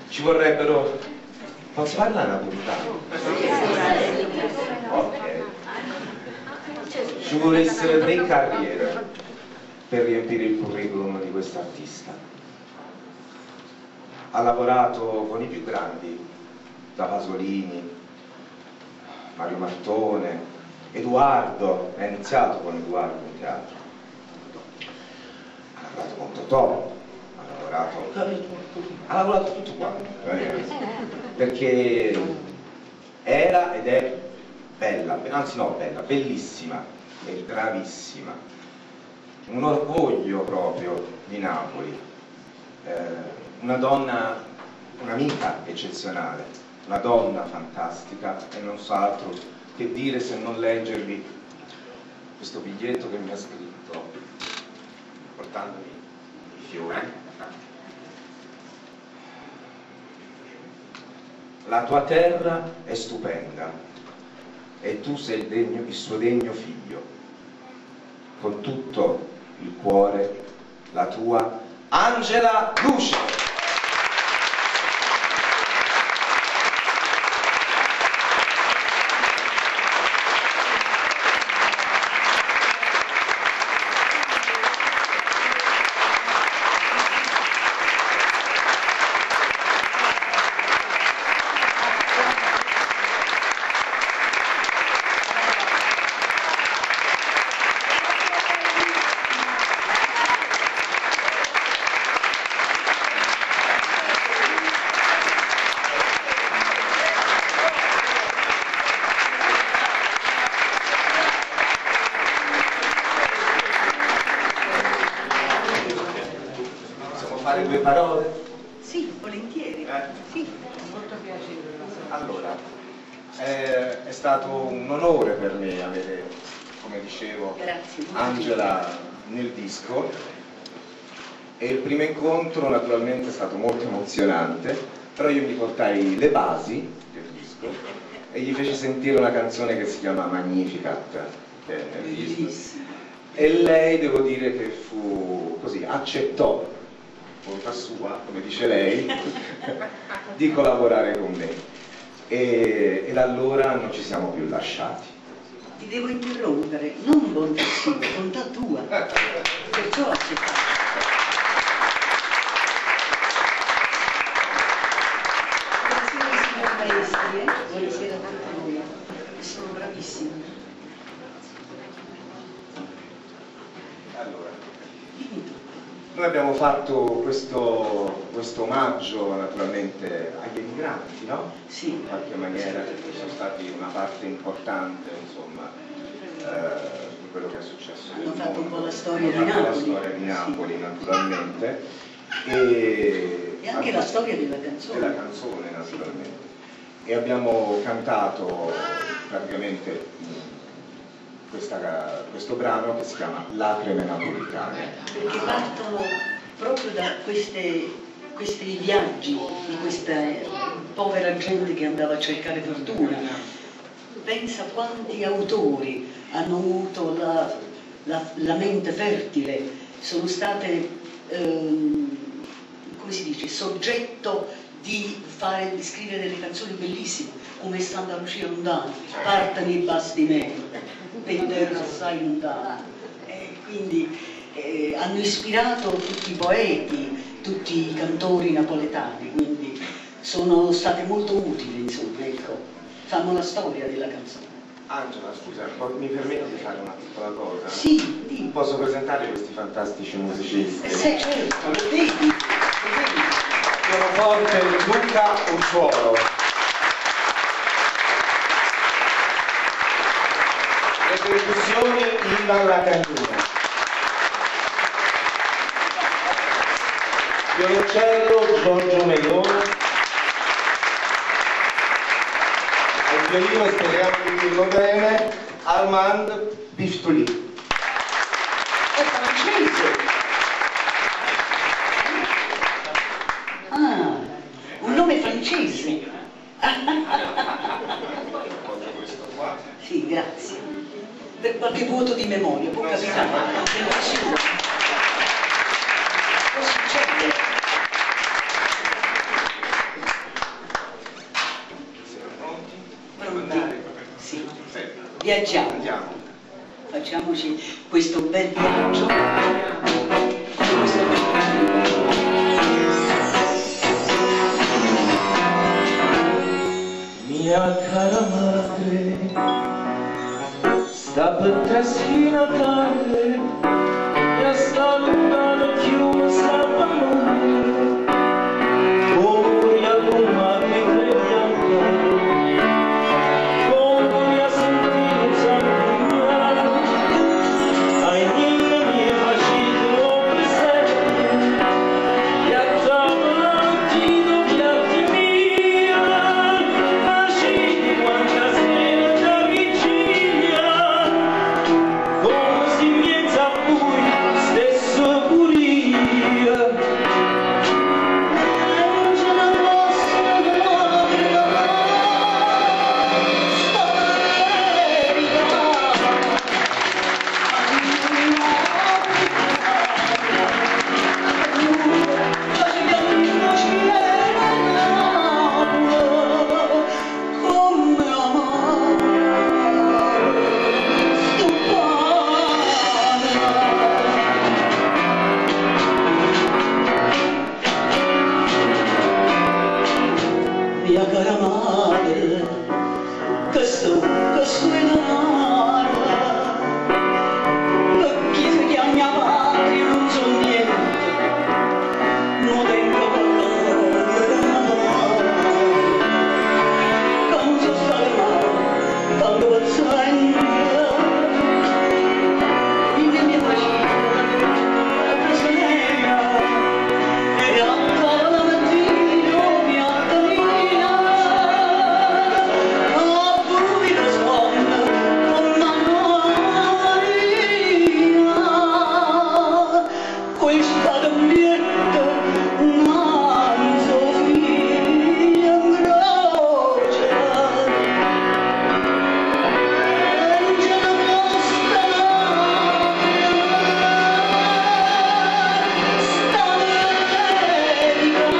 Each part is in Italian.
Ci vorrebbero... Posso parlare napoletano? Ok. Ci vorrebbero 3 carriere per riempire il curriculum di quest'artista. Ha lavorato con i più grandi, da Pasolini, Mario Martone, Edoardo, è iniziato con Edoardo in teatro. Ha lavorato con Totò, ha lavorato tutto quanto, perché era ed è bella, anzi no bella, bellissima e bravissima, un orgoglio proprio di Napoli, una donna, un'amica eccezionale, una donna fantastica, e non so altro che dire se non leggervi questo biglietto che mi ha scritto portandomi i fiori. La tua terra è stupenda e tu sei il suo degno figlio. Con tutto il cuore, la tua Angela Luce. Fare 2 parole? Sì, volentieri. Sì, molto piacere. Allora, è stato un onore per me avere, come dicevo, Angela nel disco, e il primo incontro naturalmente è stato molto emozionante, però io mi portai le basi del disco e gli feci sentire una canzone che si chiama Magnificat, che è nel disco, e lei, devo dire che fu così, accettò volontà sua, come dice lei, di collaborare con me, e da allora non ci siamo più lasciati. Ti devo interrompere, non volontà sua, volontà tua, perciò ho accettato. Buonasera signor Maestri, buonasera a tutti voi, sono bravissimi. Allora, noi abbiamo fatto questo omaggio naturalmente agli emigranti, no? Sì. In qualche maniera, perché sono stati una parte importante, insomma, di quello che è successo nel mondo. Hanno fatto un po' la storia di Napoli. La storia di Napoli, sì, naturalmente. E anche la storia della canzone. Della canzone, naturalmente. Sì. E abbiamo cantato praticamente questo brano che si chiama Lacrime napoletane. Perché partono proprio da questi viaggi di questa povera gente che andava a cercare fortuna. Pensa quanti autori hanno avuto la mente fertile, sono state, come si dice, soggetto di scrivere delle canzoni bellissime, come Santa Lucia Lontana, Partano i basti me, per terra assai lontana. Quindi hanno ispirato tutti i poeti, tutti i cantori napoletani, quindi sono state molto utili, insomma, ecco, fanno la storia della canzone. Angela, scusa, mi permetti di fare una piccola cosa? Sì, dimmi. Posso presentare questi fantastici musicisti? Sì, certo, lo vedi. Pianoforte Luca Ucciuolo. Le percussioni Ivan Lacandina. Violoncello Giorgio Melone. Al violino, speriamo di dirlo bene, Armand Piftoli. È francese. Ah, un nome francese. Sì, grazie. Per qualche vuoto di memoria, può capitare. Può succedere. viaggiamo. Andiamo. Facciamoci questo bel viaggio. Mia cara madre, sta per trascinare, e sta lontano chiusa per morire, come a Roma mi crediamo, come a sentire sanguinare, ai niente mi è facito presente, e a davanti gli altri mia, nasciti quanta sera da vigilia, come si miezza a cui stesso puria. Mia cara madre, questo è l'amore, perché se chiami a madre non so niente, non tengo valore, non so stare male, quando paziente, in mia facita, preso nera, e ancora la mattina mi attamina. Questa dammietta non Sofia incrocia, angelo nostra sta nell'America,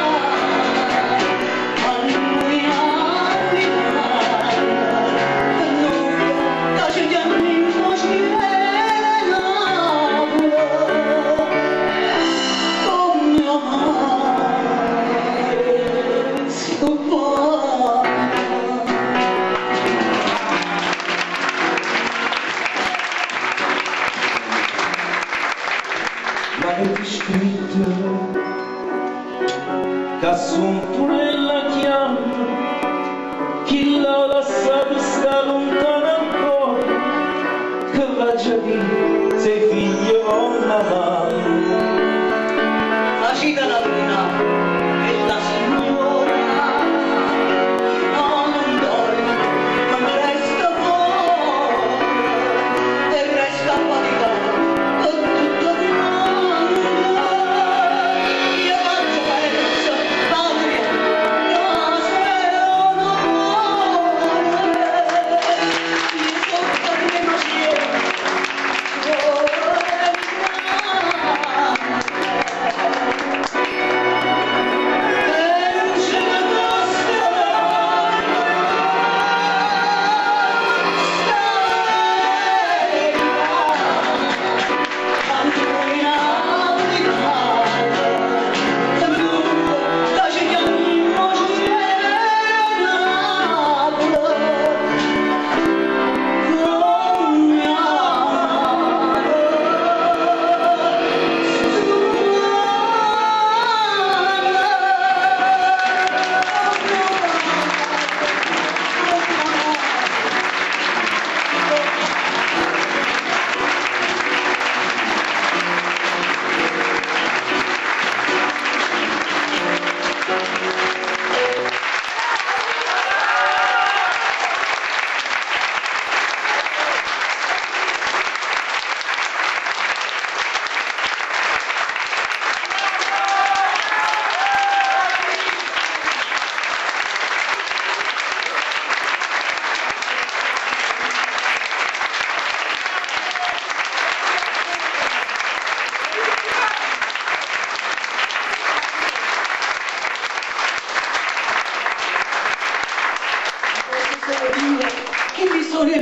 a noi tace gli anni in voce Ma è scritto che son pure la chiama, chi l'ha lasciato sta lontana ancora, che va già dire sei figlio o mamma. La cita la luna e la signora non dorme, ma mi resta fuori e resta faticata per tutto il mondo. Io faccio pensa, patria, la sera non muore.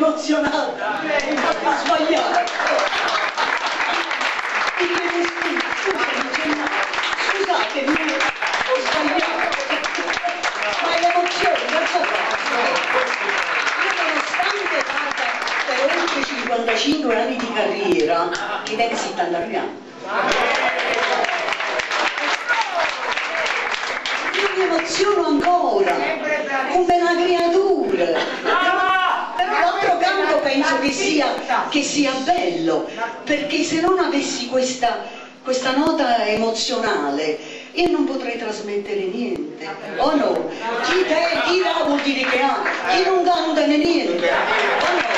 emozionata, ho sbagliato. Scusate, ho sbagliato. Ma è l'emozione, non so fare. Io nonostante vada per oltre 55 anni di carriera, ed è che 70 anni. Io mi emoziono ancora, come una creatura. Però d'altro canto penso che sia bello, perché se non avessi questa nota emozionale io non potrei trasmettere niente. Oh no? Chi dà vuol dire che ha, chi non dà non dà niente. Oh no?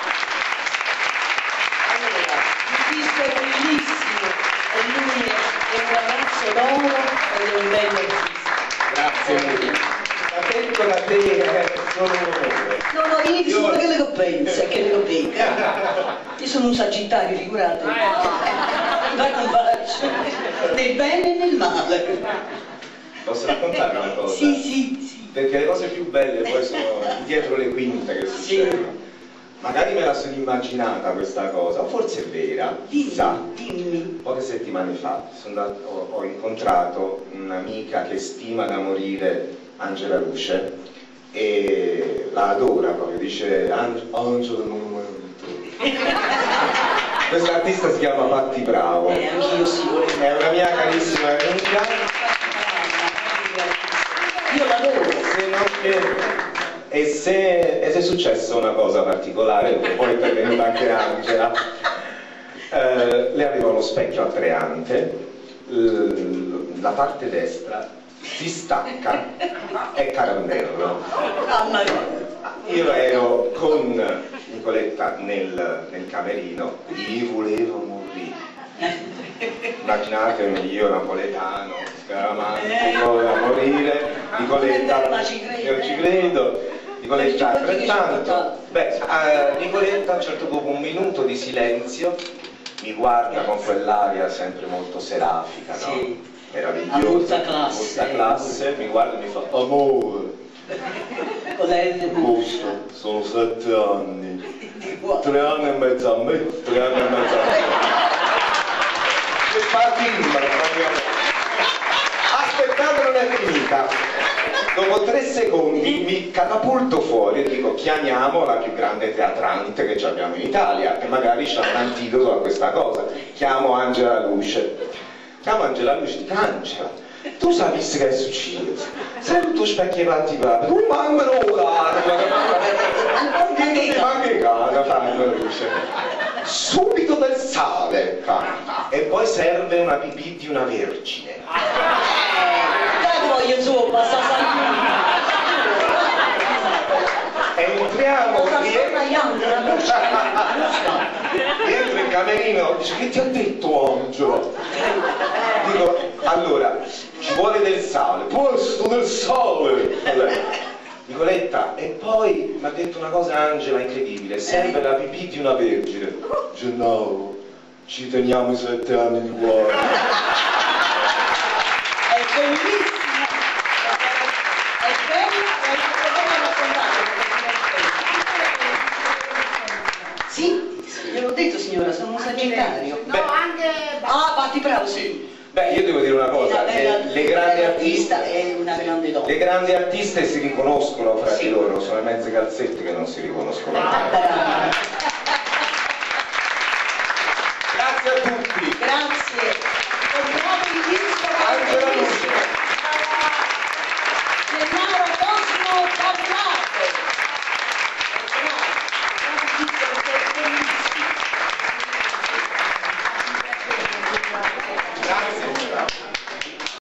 Allora, il disco è bellissimo e lui è un ragazzo d'oro ed è un bello artista. Grazie. La detto da te sono un onore. No, io dico solo che le pensa, che le dica. Io sono un sagittario, figurate. Ma non faccio nel bene e nel male. Posso raccontare una cosa? Sì. Perché le cose più belle poi sono dietro le quinte che succedono. Magari me la sono immaginata questa cosa, o forse è vera, chissà. Dimmi. Poche settimane fa ho incontrato un'amica che stima da morire, Angela Luce, e la adora proprio, dice Angela non lo mai. Questa artista si chiama Patti Bravo, Anch'io sì, volevo. è una mia carissima amica. Io l'adoro. E se è successa una cosa particolare, poi è intervenuta anche Angela, le aveva uno specchio attraente, la parte destra si stacca, è caramello. Io ero con Nicoletta nel camerino, gli volevo morire. Immaginatemi io napoletano, scaramantico, da morire, Nicoletta, io ci credo, Nicoletta altrettanto. Nicoletta a un certo punto, un minuto di silenzio, mi guarda con quell'aria sempre molto serafica, no? Sì. Meravigliosa, molta classe, mi guarda e mi fa amore. Gusto, sono 7 anni, 3 anni e mezzo a me, 3 anni e mezzo a me. Che fatica, aspettando non è finita. Dopo 3 secondi mi catapulto fuori e dico chiamiamo la più grande teatrante che abbiamo in Italia, che magari c'ha un antidoto a questa cosa. Chiamo Angela Luce. Chiamo Angela Luce, dico Angela, tu sapessi che è successo? Sei tutto specchio Patti Bravo, tu mamma non ma che cara, fanno Luce. Subito del sale e poi serve una pipì di una vergine. Voglio zuppa, entriamo dentro il camerino, dice che ti ha detto Angela? Dico allora ci vuole del sale, questo del sale. Nicoletta, e poi mi ha detto una cosa Angela incredibile, serve la pipì di una vergine. Gennaro, ci teniamo i 7 anni di cuore. È bellissimo, è bello, sì, gliel'ho detto signora, sono un sagittario. No, anche... Ah, Patti Bravo, sì. Beh, io devo dire una cosa, le grandi artiste è una grande donna. Le grandi artiste si riconoscono fra di loro, sono le mezze calzette che non si riconoscono. Brava.